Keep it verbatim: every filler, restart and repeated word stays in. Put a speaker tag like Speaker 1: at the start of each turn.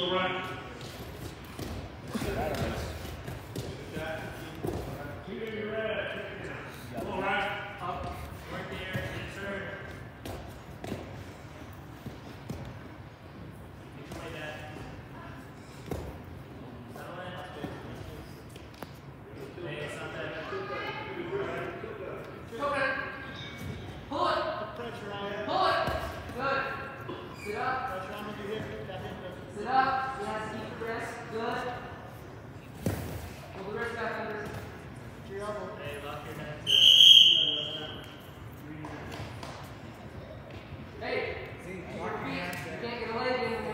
Speaker 1: Sit up. Yes, keep the wrist. Good. Pull the wrist back under. Your elbow. Hey, lock your head. Hey, see your feet. You can't get a leg in.